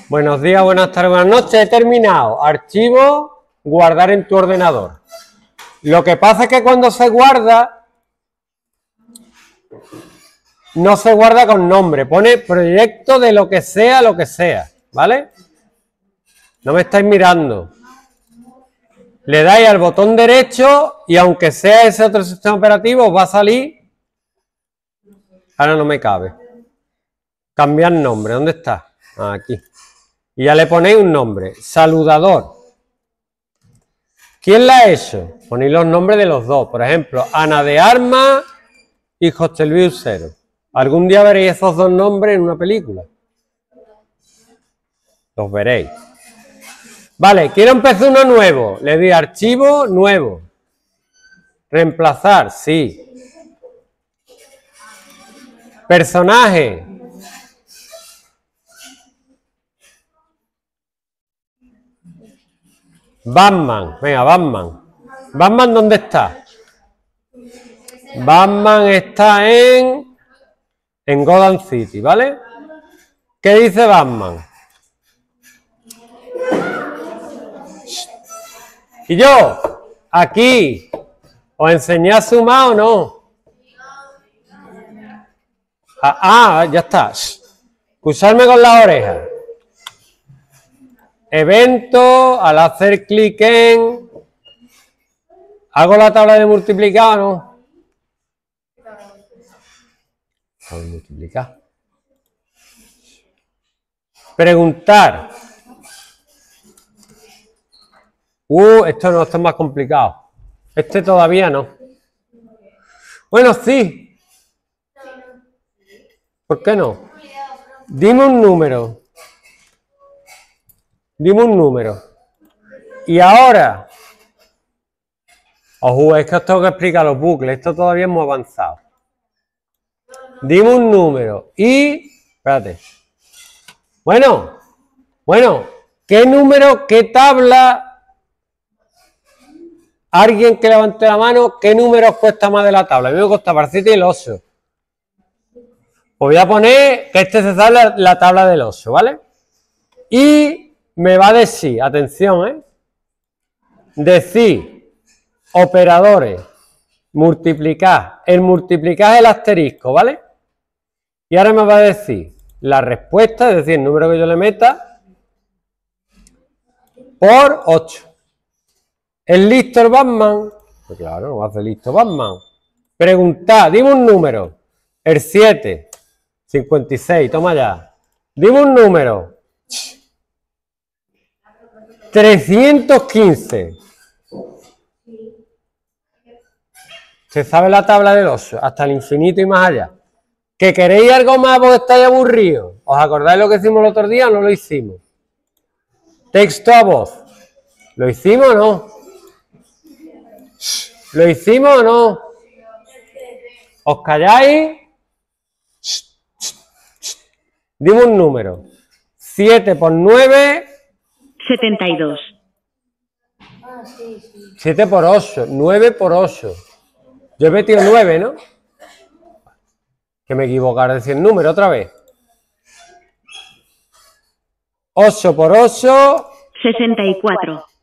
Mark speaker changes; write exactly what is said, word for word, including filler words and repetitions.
Speaker 1: Buenos días, buenas tardes, buenas noches. He terminado. Archivo, guardar en tu ordenador. Lo que pasa es que cuando se guarda, no se guarda con nombre. Pone proyecto de lo que sea, lo que sea. ¿Vale? No me estáis mirando. Le dais al botón derecho y aunque sea ese otro sistema operativo, os va a salir. Ahora no me cabe. Cambiar nombre. ¿Dónde está? Aquí. Y ya le ponéis un nombre. Saludador. ¿Quién la ha hecho? Ponéis los nombres de los dos. Por ejemplo, Ana de Armas y José Luis Ucero. Algún día veréis esos dos nombres en una película. Los veréis. Vale, quiero empezar uno nuevo. Le doy archivo, nuevo. Reemplazar, sí. Personaje. Batman, venga, Batman. Batman, ¿dónde está? Batman está en en Gotham City, ¿vale? ¿Qué dice Batman? Y yo, aquí, ¿os enseñé a sumar o no? Ah, ah ya está. Escucharme con las orejas. Evento, al hacer clic en... ¿Hago la tabla de multiplicar o no? Tabla de multiplicar. Preguntar. Uh, esto no, esto es más complicado. Este todavía no. Bueno, sí. ¿Por qué no? Dime un número. Dime un número. Y ahora... Ojo, es que os tengo que explicar los bucles. Esto todavía es muy avanzado. Dime un número. Y... Espérate. Bueno. Bueno. ¿Qué número, qué tabla... Alguien que levante la mano, ¿qué número os cuesta más de la tabla? A mí me cuesta para siete y el ocho. Os voy a poner que este se sale la, la tabla del ocho, ¿vale? Y me va a decir, atención, ¿eh? Decir, operadores, multiplicar. El multiplicar es el asterisco, ¿vale? Y ahora me va a decir la respuesta, es decir, el número que yo le meta, por ocho. ¿Es listo el Batman? Pues claro, no va a ser listo Batman. Preguntad, dime un número. El siete. cincuenta y seis, toma ya. Dime un número. trescientos quince. Se sabe la tabla del ocho, hasta el infinito y más allá. ¿Que queréis algo más porque estáis aburridos? ¿Os acordáis lo que hicimos el otro día o no lo hicimos? Texto a voz. ¿Lo hicimos o no? ¿Lo hicimos o no? ¿Os calláis? Dime un número. siete por nueve.
Speaker 2: setenta y dos.
Speaker 1: siete por ocho. nueve por ocho. Yo he metido nueve, ¿no? Que me equivocara decir el número otra vez. ocho por ocho.
Speaker 2: sesenta y cuatro.